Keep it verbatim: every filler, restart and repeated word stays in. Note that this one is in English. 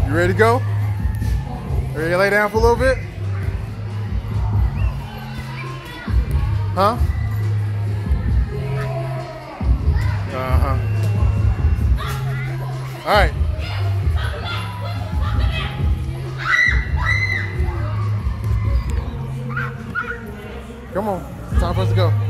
You ready to go? Ready to lay down for a little bit? Huh? Uh-huh. All right. Come on. Time for us to go.